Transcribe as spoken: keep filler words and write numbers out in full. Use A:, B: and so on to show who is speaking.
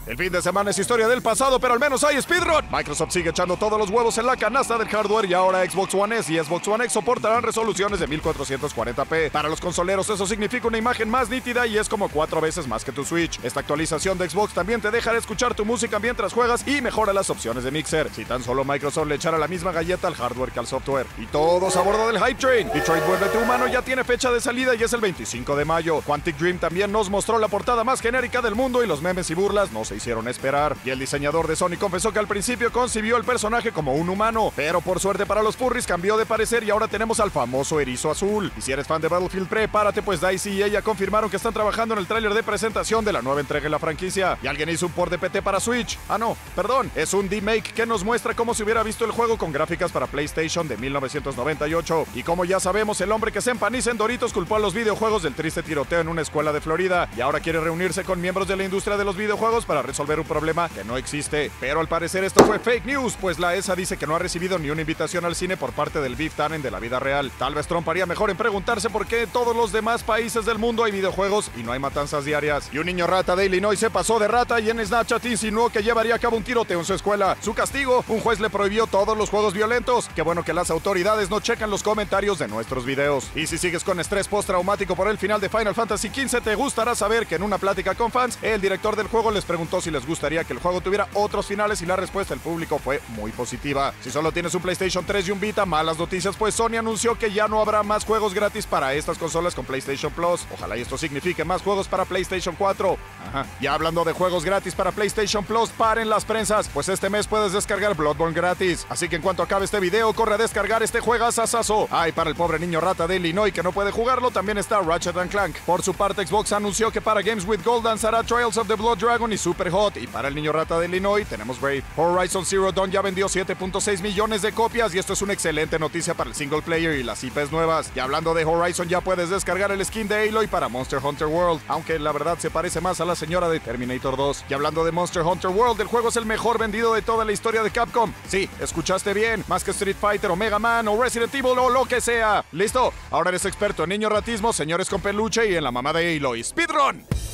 A: El fin de semana es historia del pasado, pero al menos hay speedrun. Microsoft sigue echando todos los huevos en la canasta del hardware y ahora Xbox One S y Xbox One X soportarán resoluciones de mil cuatrocientos cuarenta p. Para los consoleros eso significa una imagen más nítida y es como cuatro veces más que tu Switch. Esta actualización de Xbox también te dejará escuchar tu música mientras juegas y mejora las opciones de mixer. Si tan solo Microsoft le echara la misma galleta al hardware que al software. Y todos a bordo del Hype Train. Detroit Vuélvete Humano ya tiene fecha de salida y es el veinticinco de mayo. Quantic Dream también nos mostró la portada más genérica del mundo y los memes y burlas no se hicieron esperar. Y el diseñador de Sony confesó que al principio concibió el personaje como un humano, pero por suerte para los furries cambió de parecer y ahora tenemos al famoso erizo azul. Y si eres fan de Battlefield, prepárate, pues DICE y ella confirmaron que están trabajando en el tráiler de presentación de la nueva entrega en la franquicia. Y alguien hizo un port de P T para Switch. Ah no, perdón, es un remake que nos muestra cómo se hubiera visto el juego con gráficas para PlayStation de mil novecientos noventa y ocho. Y como ya sabemos, el hombre que se empaniza en Doritos culpó a los videojuegos del triste tiroteo en una escuela de Florida y ahora quiere reunirse con miembros de la industria de los videojuegos para resolver un problema que no existe. Pero al parecer esto fue fake news, pues la E S A dice que no ha recibido ni una invitación al cine por parte del Biff Tannen de la vida real. Tal vez Trump haría mejor en preguntarse por qué en todos los demás países del mundo hay videojuegos y no hay matanzas diarias. Y un niño rata de Illinois se pasó de rata y en Snapchat insinuó que llevaría a cabo un tiroteo en su escuela. Su castigo, un juez le prohibió todos los juegos violentos. Qué bueno que las autoridades no checan los comentarios de nuestros videos. Y si sigues con estrés postraumático por el final de Final Fantasy quince, te gustará saber que en una plática con fans, el director del juego les preguntó si les gustaría que el juego tuviera otros finales y la respuesta del público fue muy positiva. Si solo tienes un PlayStation tres y un Vita, malas noticias, pues Sony anunció que ya no habrá más juegos gratis para estas consolas con PlayStation Plus. Ojalá y esto signifique más juegos para PlayStation cuatro. Ajá. Ya hablando de juegos gratis para PlayStation Plus, paren las prensas, pues este mes puedes descargar Bloodborne gratis. Así que en cuanto acabe este video, corre a descargar este juegazazazo. Ay, para el pobre niño rata de Illinois que no puede jugarlo, también está Ratchet and Clank. Por su parte, Xbox anunció que para Games with Gold lanzará Trials of the Blood Dragon y Super Hot. Y para el niño rata de Illinois tenemos Brave. Horizon Zero Dawn ya vendió siete punto seis millones de copias y esto es una excelente noticia para el single player y las I Ps nuevas. Y hablando de Horizon, ya puedes descargar el skin de Aloy para Monster Hunter World, aunque la verdad se parece más a la señora de Terminator dos. Y hablando de Monster Hunter World, el juego es el mejor vendido de toda la historia de Capcom. Sí, escuchaste bien, más que Street Fighter o Mega Man o Resident Evil o lo que sea. ¿Listo? Ahora eres experto en niño ratismo, señores con peluche y en la mamá de Aloy. ¡Speedrun!